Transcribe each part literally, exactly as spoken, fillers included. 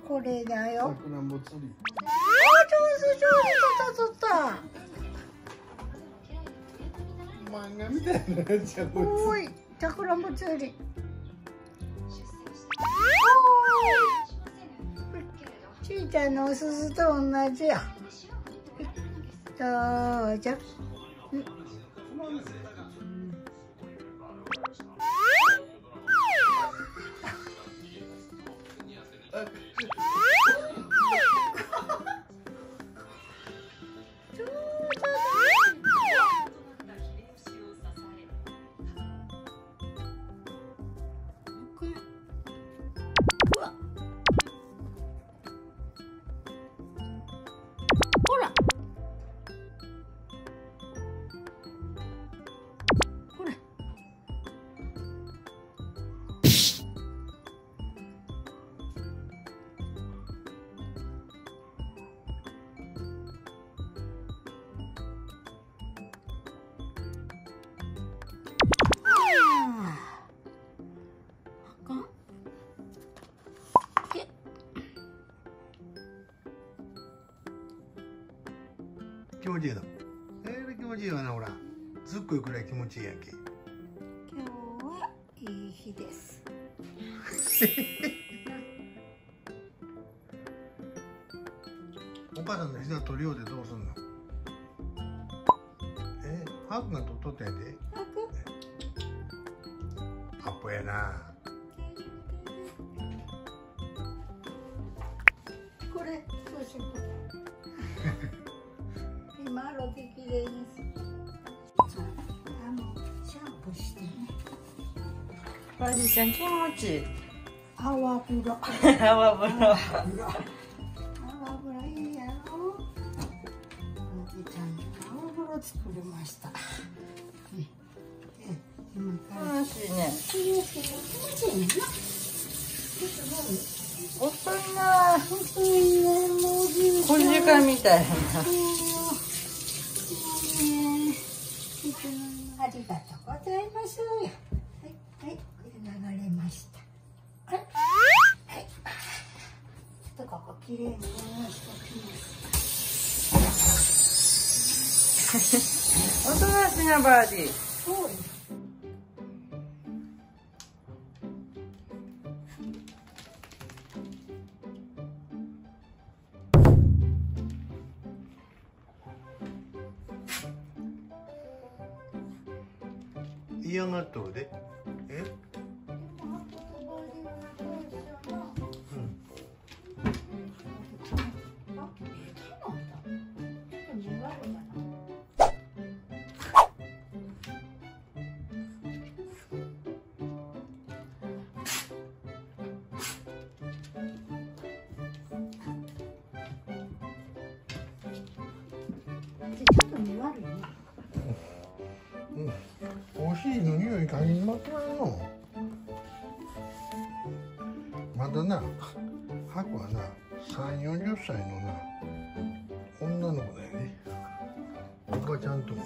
これだよ。 さくらんぼ釣り。 あ、上手上手、取った取った。 漫画みたいなやつやこいおい、さくらんぼ釣り。ちいちゃんのおすすと同じや。どうじゃ。ほら。ほら。 気持ちいいの。えらい気持ちいいわな、ほら。すっごいくらい気持ちいいやんけ。 今日はいい日です。 お母さんの膝取りようでどうすんの。え、ハクが取っとったんやで。アップやな。 これ、そうしよう。今ロケきれいです。あのシャンプーしてね。 おじいちゃん気持ちいい。 泡風呂。 泡風呂。 泡風呂いいやろ。おじいちゃん泡風呂作りました。 楽しいね。 気持ちいいね。 遅いな。 遅いね、もうじいちゃん。 小時間みたいな。 ありがとうございます。はい、はい、これ流れました。はい、はい。ちょっとここきれいにしておきます。 おとなしなバーディー。 そうです。 嫌がっとるで。え。お尻の匂い嗅ぎまくらんの。まだな、ハクはな、三四十歳のな、女の子だよね。おばちゃんとこ。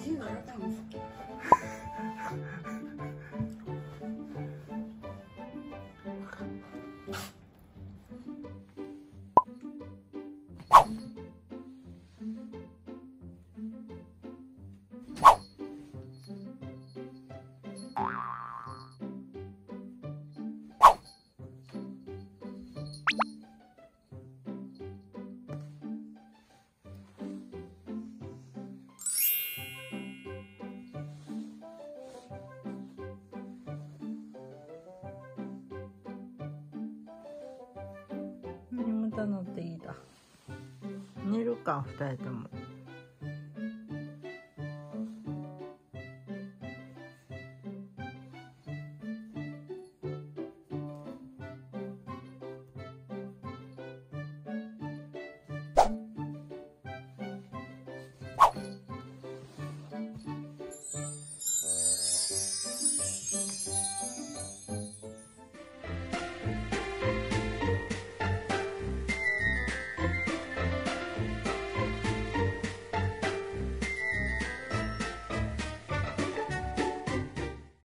眠たなっていいだ。寝るか、二人とも。